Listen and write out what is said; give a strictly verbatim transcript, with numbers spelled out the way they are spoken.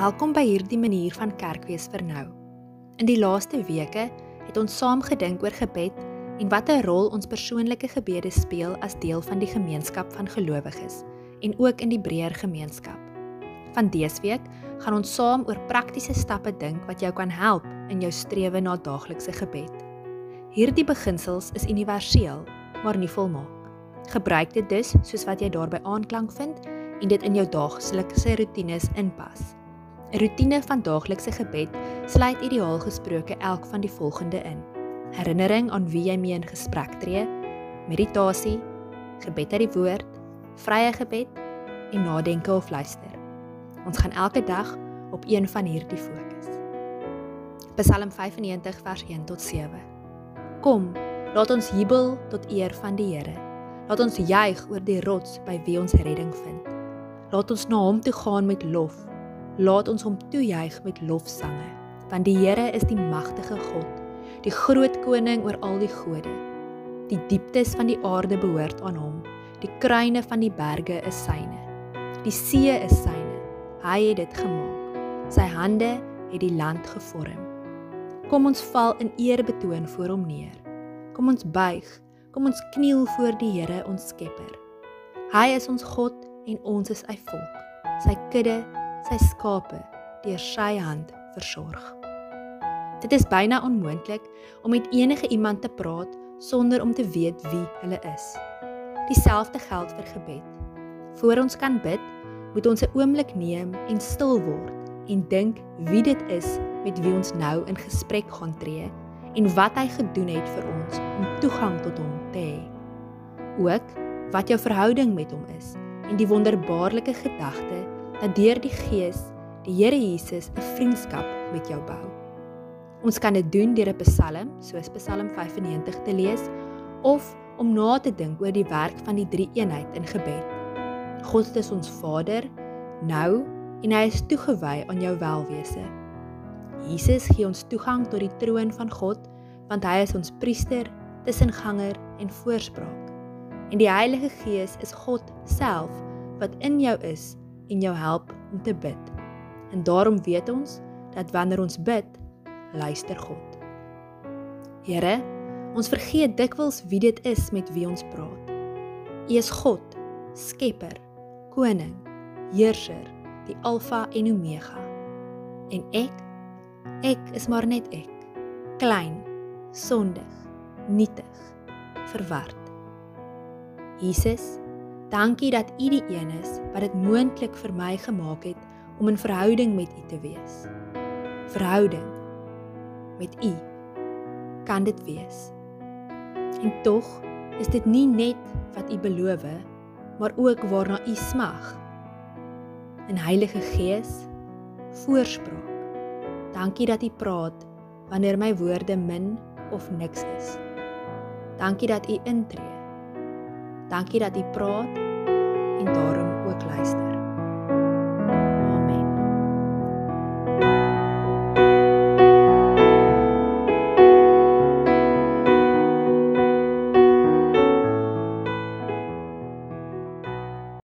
Welkom by hierdie manier van kerkwees vir nou. In die laaste weke het ons saam gedink oor gebed en wat 'n rol ons persoonlike gebede speel as deel van die gemeenskap van gelowiges en ook in die breër gemeenskap. Van dese week gaan ons saam oor praktiese stappe dink wat jou kan help in jou strewe na daaglikse gebed. Hierdie beginsels is universeel, maar nie volmaak. Gebruik dit dus soos wat jy daarby aanklank vind en dit in jou daaglikse roetines inpas. 'n Roetine van daaglikse gebed sluit ideaal gesproke elk van die volgende in: herinnering aan wie jy mee in gesprek tree, meditasie, gebed uit die woord, vrye gebed en nadenke of luister. Ons gaan elke dag op een van hierdie fokus. Psalm vyfennegentig vers een tot sewe. Kom, laat ons jubel tot eer van die Here. Laat ons juig oor die rots by wie ons redding vind. Laat ons na hom toe gaan met lof. Laat ons hom toejuig met lofsange, want die Here is die magtige God, die groot koning oor al die gode. Die dieptes van die aarde behoort aan hom, die kruine van die berge is syne. Die see is syne, hy het dit gemaak, sy hande het die land gevorm. Kom ons val in eerbetoon voor hom neer, kom ons buig, kom ons kniel voor die Here ons Skepper. Hy is ons God en ons is sy volk, sy kudde, sy skape, deur sy hand versorg. Dit is byna onmoontlik om met enige iemand te praat sonder om te weet wie hulle is. Dieselfde geld vir gebed. Voor ons kan bid, moet ons 'n oomblik neem en stil word en dink wie dit is met wie ons nou in gesprek gaan tree en wat hy gedoen het vir ons om toegang tot hom te hê. Ook wat jou verhouding met hom is en die wonderbaarlike gedagte dat deur die Gees die Here Jesus 'n vriendskap met jou bou. Ons kan dit doen deur 'n psalm, soos Psalm vyfennegentig te lees, of om na te dink oor die werk van die drie-eenheid in gebed. God is ons Vader, nou, en hy is toegewy aan jou welwese. Jesus gee ons toegang tot die troon van God, want hy is ons priester, tussenganger en voorspraak. En die Heilige Gees is God self, wat in jou is en jou help om te bid. En daarom weet ons, dat wanneer ons bid, luister God. Here, ons vergeet dikwels wie dit is met wie ons praat. U is God, Skepper, Koning, Heerser, die Alfa en Omega. En ek, ek is maar net ek, klein, sondig, nietig, verward. Jesus, dankie dat U die een is wat dit moontlik vir my gemaak het om in verhouding met U te wees. Verhouding met U kan dit wees. En tog is dit nie net wat U beloof, maar ook waarna U smag. In Heilige Gees, voorspraak. Dankie dat U praat wanneer my woorde min of niks is. Dankie dat U intree. Dankie dat U praat en daarom ook luister.